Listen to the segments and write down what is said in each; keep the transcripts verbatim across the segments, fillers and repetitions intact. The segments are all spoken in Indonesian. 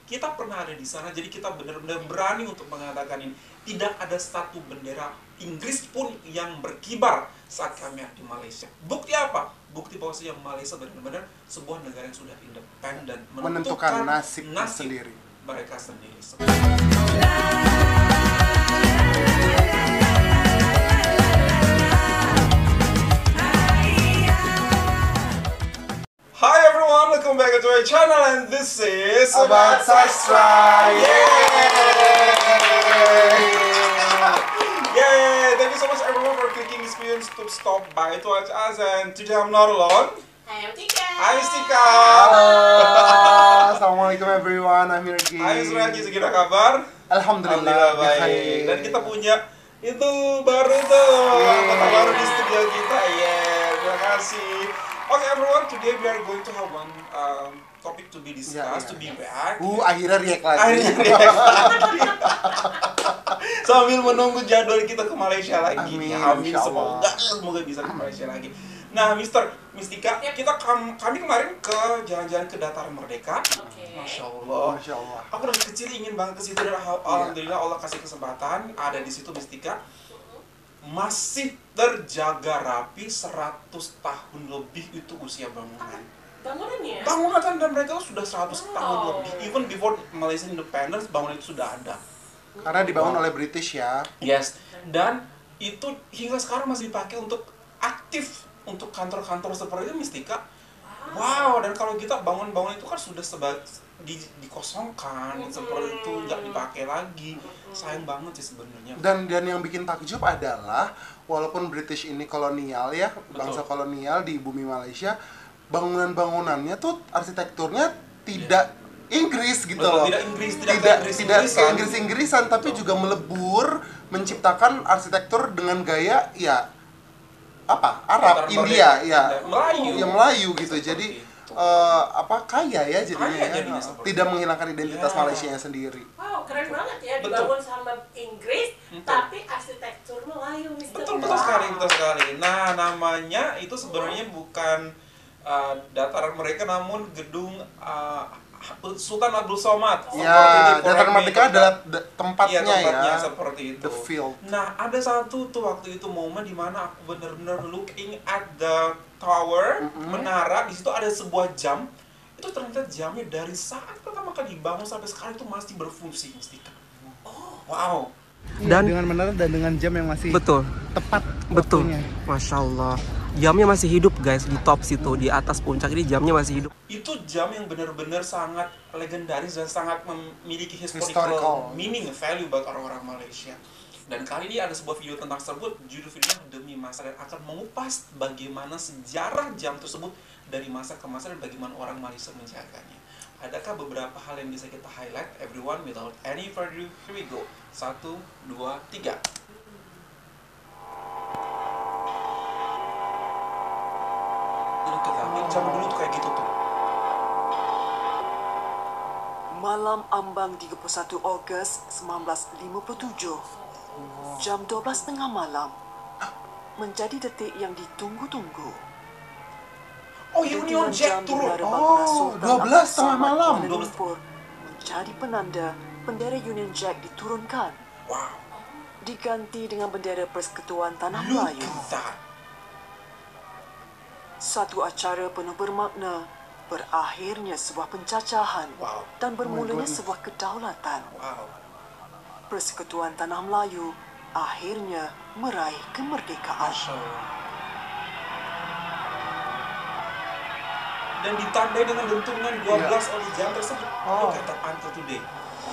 Kita pernah ada di sana, jadi kita benar-benar berani untuk mengatakan ini. Tidak ada satu bendera Inggris pun yang berkibar saat kami ada di Malaysia. Bukti apa? Bukti bahwasanya Malaysia benar-benar sebuah negara yang sudah independen, menentukan nasib, nasib sendiri. mereka sendiri. Hi everyone, welcome back to our channel and this is Sobat Sastra. Yeay! Yay! Thank you so much everyone for clicking this video to stop by to watch us, and today I'm not alone. Hai, I'm Tika. Hai Tika. Halo, assalamualaikum everyone. I'm here again. Hai Suraki, segera kabar? Alhamdulillah, baik. Dan kita punya itu baru tuh, anggota baru di studio kita. Yeah, terima kasih. Okay everyone, today we are going to have one um, topic to be discussed, ya, ya, to be ya. back. Uh, akhirnya react lagi. Akhirnya react lagi. Sambil menunggu jadwal kita ke Malaysia lagi. Amin, Ya, amin. insya Semoga, Allah. semoga bisa ke Malaysia lagi. Nah, Mister Mistika, Yep. kita kam- kami kemarin ke jalan-jalan ke Dataran Merdeka. Oke. Masya Allah. Masya Allah. Aku dari kecil ingin banget ke situ dan al- alhamdulillah Allah kasih kesempatan ada di situ Mistika. Masih terjaga rapi seratus tahun lebih itu usia bangunan. Bangunannya? Bangunan kan dan mereka sudah seratus Wow. tahun lebih. Even before Malaysia independence, bangunan itu sudah ada. Karena dibangun oleh British ya. Yes. Dan itu hingga sekarang masih dipakai untuk aktif untuk kantor-kantor seperti itu Mistika. Wow, dan kalau kita bangun-bangun itu kan sudah sebagai di, dikosongkan Hmm. seperti itu, nggak dipakai lagi. Sayang banget sih sebenarnya. Dan dan yang bikin takjub adalah walaupun British ini kolonial ya, bangsa kolonial di bumi Malaysia, bangunan-bangunannya tuh arsitekturnya tidak Inggris gitu Betul, loh. tidak Inggris, tidak tidak Inggris- tidak Inggrisan. Inggris-Inggrisan tapi juga melebur menciptakan arsitektur dengan gaya ya apa? Arab, Dataran India Merdeka, ya. Melayu. Ya Melayu gitu. Seperti Jadi itu. eh, apa kaya ya jadinya, Kaya ya. jadinya seperti Tidak itu. menghilangkan identitas Ya. Malaysianya sendiri. Wow, keren banget ya. Betul. Dibangun sama Inggris, Betul. tapi arsitektur Melayu, Mister. Betul, betul sekali, betul sekali. Nah, namanya itu sebenarnya bukan uh, dataran mereka, namun gedung uh, Sultan Abdul Somad. Ya, Seperti di Dataran Koramil, Merdeka Dataran- adalah da- tempatnya, Iya, tempatnya ya. seperti itu. The field. Nah, ada satu tuh waktu itu momen di mana aku benar-benar looking at the tower, Mm-mm. menara. Di situ ada sebuah jam. Itu ternyata jamnya dari saat pertama kali dibangun sampai sekarang itu masih berfungsi, Mistika. Oh, wow. Dan dengan menara dan dengan jam yang masih Betul, tepat betul. waktunya. Masya Allah. Jamnya masih hidup guys, di top situ, di atas puncak ini jamnya masih hidup. Itu jam yang benar-benar sangat legendaris dan sangat memiliki historical, Historical. meaning, value buat orang-orang Malaysia. Dan kali ini ada sebuah video tentang tersebut, judul videonya Demi Masa, dan akan mengupas bagaimana sejarah jam tersebut dari masa ke masa dan bagaimana orang Malaysia menjaganya. Adakah beberapa hal yang bisa kita highlight? Everyone, without any further ado, here we go. Satu, dua, tiga. Look at that. Zaman dulu tuh kayak gitu tuh. Malam ambang tiga puluh satu Ogos seribu sembilan ratus lima puluh tujuh, jam dua belas tengah malam, menjadi detik yang ditunggu-tunggu. Oh, Union Detikan Jack jam di turun. menara bangunan Oh, Sultan dua belas Abdul tengah Samad malam. Kuala dua belas. Lumpur menjadi penanda bendera Union Jack diturunkan, Wow. diganti dengan bendera Persekutuan Tanah Look Melayu. at that. Satu acara penuh bermakna, berakhirnya sebuah pencacahan Wow. dan bermulanya goodness. sebuah kedaulatan. Wow. Persekutuan Tanah Melayu akhirnya meraih kemerdekaan. Masya Allah. Dan ditandai dengan dentuman dua belas oleh jam tersebut. Oh. Look at that until today.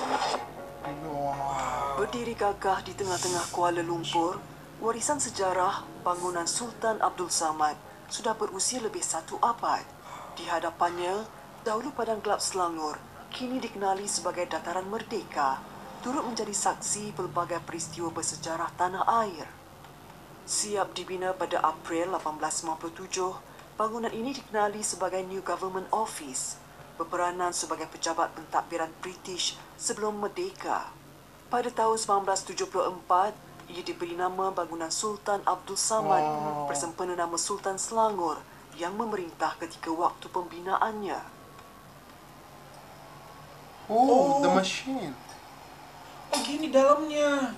Wow. Berdiri gagah di tengah-tengah Kuala Lumpur, warisan sejarah bangunan Sultan Abdul Samad sudah berusia lebih satu abad. Di hadapannya, dahulu padang gelap Selangor, kini dikenali sebagai Dataran Merdeka, turut menjadi saksi pelbagai peristiwa bersejarah tanah air. Siap dibina pada April lapan belas lima puluh tujuh, bangunan ini dikenali sebagai New Government Office, berperanan sebagai pejabat pentadbiran British sebelum merdeka. Pada tahun sembilan belas tujuh puluh empat, ia diberi nama bangunan Sultan Abdul Samad Wow. bersempena nama Sultan Selangor yang memerintah ketika waktu pembinaannya. Oh, Oh. the machine. Oh gini dalamnya.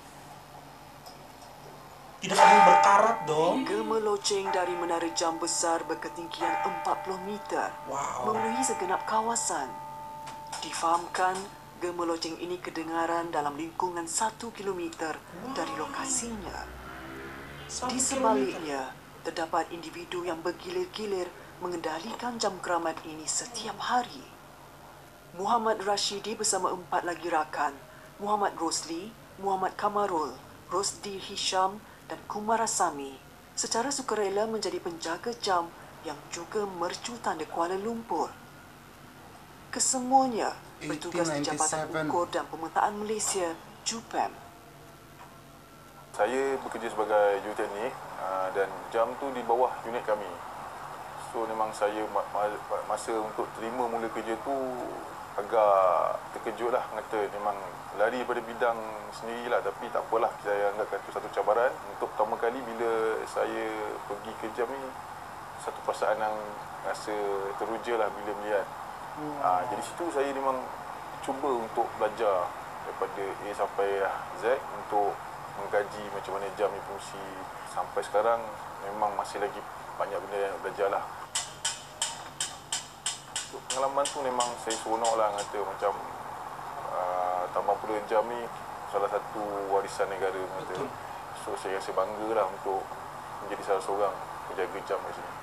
Tidak ada yang berkarat dong. Gemeloceng dari menara jam besar berketinggian empat puluh meter Wow. memenuhi segenap kawasan. Difahamkan, gemeloceng ini kedengaran dalam lingkungan satu kilometer dari lokasinya. Satu Di kilometer. sebaliknya, terdapat individu yang bergilir-gilir mengendalikan jam keramat ini setiap hari. Muhammad Rashidi bersama empat lagi rakan, Muhammad Rosli, Muhammad Kamarul, Rosdi Hisham dan Kumarasamy, secara sukarela menjadi penjaga jam yang juga mercu tanda Kuala Lumpur. Kesemuanya bertugas di Jabatan eighteen ninety-seven. Ukur dan Pemetaan Malaysia, JUPAM. Saya bekerja sebagai juruteknik uh, dan jam tu di bawah unit kami. So memang saya ma- ma- masa untuk terima mula kerja tu agak terkejut lah, kata memang lari pada bidang sendirilah, tapi tak apalah, saya anggap itu satu cabaran. Untuk pertama kali bila saya pergi ke jam ni, satu perasaan yang rasa teruja lah bila melihat. Hmm. Ha, jadi situ saya memang cuba untuk belajar daripada A sampai Z untuk mengkaji macam mana jam ni fungsi. Sampai sekarang memang masih lagi banyak benda yang nak belajar lah. Untuk pengalaman tu memang saya seronok lah, kata macam uh, Taman Pura Jam ni salah satu warisan negara, kata. So saya rasa bangga lah untuk menjadi salah seorang penjaga jam di sini.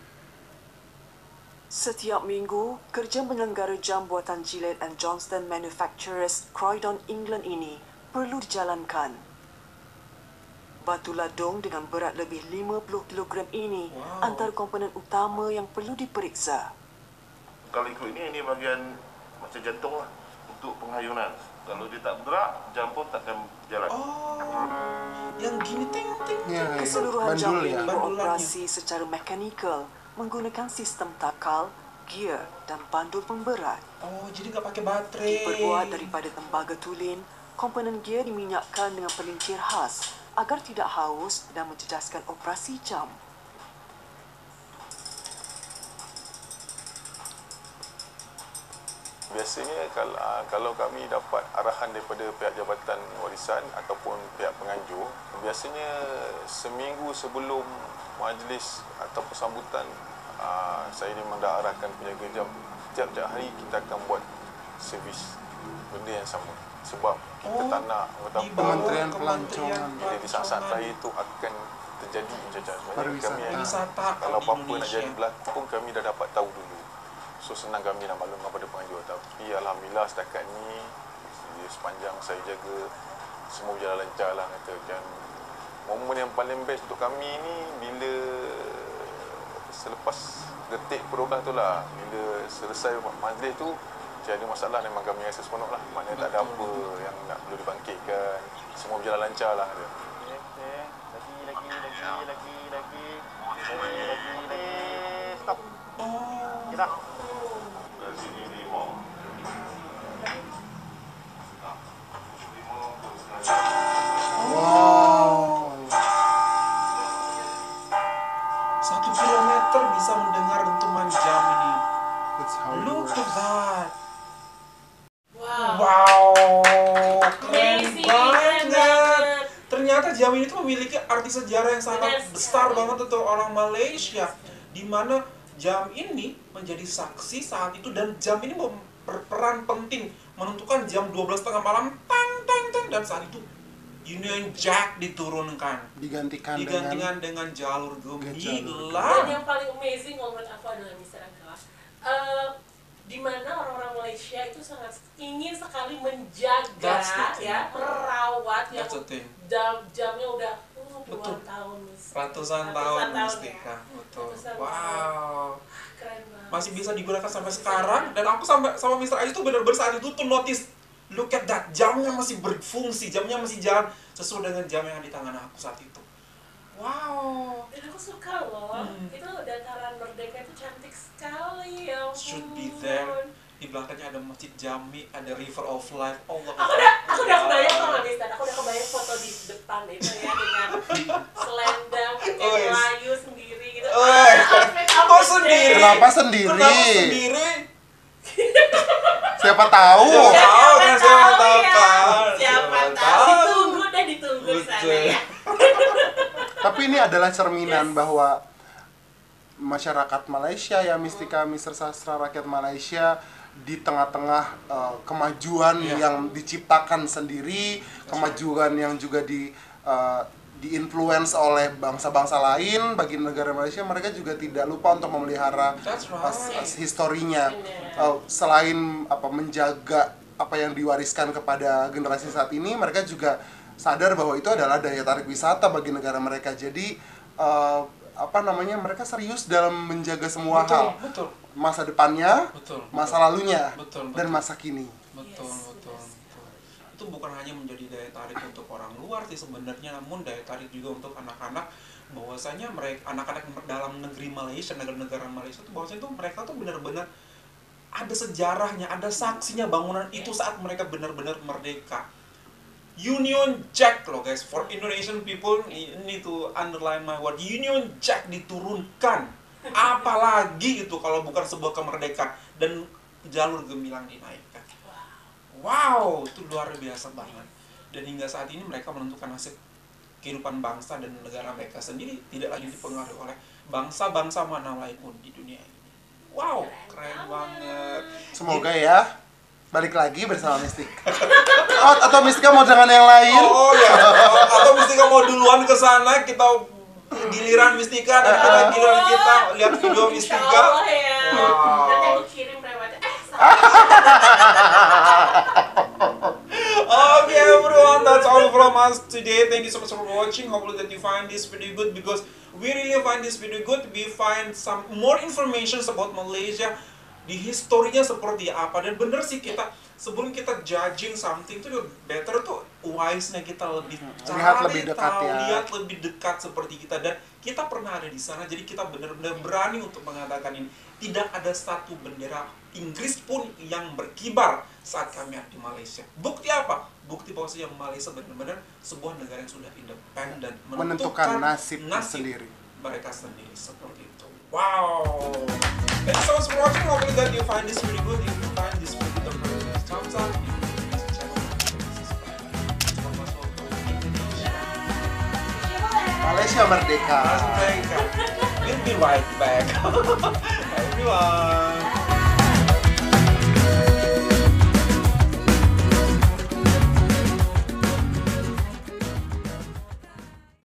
Setiap minggu, kerja penyelenggara jam buatan Gillette and Johnston Manufacturers, Croydon, England ini perlu dijalankan. Batu ladung dengan berat lebih lima puluh kilogram ini Wow. antara komponen utama yang perlu diperiksa. Kalau ikut ini, ini bahagian macam jantung lah untuk penghayunan. Kalau dia tak bergerak, jam pun takkan jalan. Oh, yang gini ting ting. Ya, ya. Keseluruhan jam Bandul ini ya. beroperasi secara mekanikal menggunakan sistem takal, gear dan bandul pemberat. Oh, jadi nggak pakai baterai. Diperbuat daripada tembaga tulen, komponen gear diminyakkan dengan pelincir khas agar tidak haus dan mencerdaskan operasi jam. Biasanya kalau, kalau kami dapat arahan daripada pihak Jabatan Warisan ataupun pihak penganjur, biasanya seminggu sebelum majlis ataupun sambutan, aa, saya memang dah arahkan penjaga jam. Tiap-tiap hari kita akan buat servis benda yang sama. Sebab kita Oh, tak nak kata di apa, bawah Kementerian Kementerian Pelancongan. bila di saat-saat Pelancongan. terakhir itu akan terjadi pencacahan. Sebenarnya Pariwisata. kami yang Wisata kalau di apa-apa nak Indonesia. jadi berlaku pun kami dah dapat tahu dulu. So senang kami nak maklum kepada penganjur. Tapi alhamdulillah setakat ni sepanjang saya jaga semua berjalan lancar lah, kata. Dan momen yang paling best untuk kami ni bila selepas detik program tu lah, bila selesai majlis tu tiada masalah, memang kami rasa seronok lah. Maknanya tak ada apa yang nak perlu dibangkitkan, semua berjalan lancar lah, kata. Lagi, lagi, lagi, lagi, lagi, lagi, lagi, lagi, stop. Oh, Gerak. Dari sini lima. Wow. satu kilometer bisa mendengar dentuman jam ini. That's how it Look works. at that. Wow. Wow, keren Amazing, keren banget. banget. Ternyata jam ini tuh memiliki arti sejarah yang sangat Benar besar sekali. banget untuk orang Malaysia, di mana jam ini menjadi saksi saat itu, dan jam ini berperan penting menentukan jam dua belas tiga puluh malam, tang tang tang, dan saat itu Union Jack diturunkan, Digantikan dengan digantikan dengan jalur jalur. Dan gemilang. yang paling amazing kalau menurut aku adalah mister Angga, uh, di mana orang-orang Malaysia itu sangat ingin sekali menjaga, That's the thing. ya, merawat yang That's the thing. jam jamnya udah uh, Betul. puluhan tahun, Miss. Ratusan tahun tahun, Mustika, ya. betul. Ratusan Wow. Keren banget. Masih bisa digunakan sampai sekarang, dan aku sampai sama mister Aziz tuh benar-benar saat itu tuh notice, look at that, jamnya masih berfungsi, jamnya masih jalan sesuai dengan jam yang di tangan aku saat itu. Wow. Dan aku suka loh, Hmm. itu dataran Merdeka itu cantik sekali ya. Should be ampun. there. Di belakangnya ada Masjid Jami, ada River of Life. Allah. Aku udah, aku udah kebayang sama Mister, aku udah kebayang foto di depan itu ya dengan selendang, pakai Oh, yes. Melayu sendiri gitu. Oh, Ah, outfit kok outfit sendiri? deh. Kenapa sendiri? Kenapa sendiri? Siapa tahu. Siapa tahu kan, siapa tahu ya. kan. Siapa tahu. Ditunggu deh, ditunggu di sana Betul. ya. Tapi ini adalah cerminan bahwa masyarakat Malaysia ya, Mistika Mister Sastra Rakyat Malaysia di tengah-tengah uh, kemajuan Iya. yang diciptakan sendiri, kemajuan yang juga di uh, diinfluence oleh bangsa-bangsa lain, bagi negara Malaysia mereka juga tidak lupa untuk memelihara That's right. as- as historinya. Benar. Uh, selain apa menjaga apa yang diwariskan kepada generasi saat ini, mereka juga sadar bahwa itu adalah daya tarik wisata bagi negara mereka. Jadi uh, apa namanya, mereka serius dalam menjaga semua Betul, hal, betul. masa depannya, Betul, masa betul. lalunya, Betul, dan betul. masa kini. Betul, Yes, betul, yes. betul. Itu bukan hanya menjadi daya tarik untuk orang luar sih sebenarnya, namun daya tarik juga untuk anak-anak, bahwasanya mereka anak-anak dalam negeri Malaysia, negara-negara Malaysia itu bahwasanya itu mereka tuh benar-benar ada sejarahnya, ada saksinya bangunan itu saat mereka benar-benar merdeka. Union Jack loh guys, for Indonesian people, you need to underline my word, Union Jack diturunkan. Apalagi itu kalau bukan sebuah kemerdekaan dan jalur gemilang dinaikkan. Wow, itu luar biasa banget. Dan hingga saat ini mereka menentukan nasib kehidupan bangsa dan negara mereka sendiri, tidak lagi dipengaruhi oleh bangsa-bangsa mana lain pun di dunia ini. Wow, keren banget. Semoga ya balik lagi bersama Mistika. Oh, atau Mistika mau dengan yang lain? Oh, oh ya, oh, atau Mistika mau duluan ke sana, kita giliran Mistika dan kita giliran kita lihat video Insya Mistika. Allah ya. Wow. Nanti aku kirim lewat. Eh, salah. Okay everyone, that's all from us today. Thank you so much for watching. Hopefully that you find this video good, because we really find this video good. We find some more information about Malaysia, di historinya seperti apa. Dan bener sih, kita sebelum kita judging something itu better tuh wise-nya kita lebih Lihat cari lebih dekat tahu, ya. lihat lebih dekat seperti kita, dan kita pernah ada di sana, jadi kita benar-benar berani untuk mengatakan ini. Tidak ada satu bendera Inggris pun yang berkibar saat kami ada di Malaysia. Bukti apa? Bukti bahwa yang Malaysia benar-benar sebuah negara yang sudah independen, Menentukan nasib sendiri. mereka sendiri, seperti itu. Wow. Thank you so much for watching. Hopefully that you find this video good. If you find this video good, please thumbs up. If you like this channel, please subscribe. So much for Indonesia. Malaysia merdeka. We'll be right back. Bye everyone.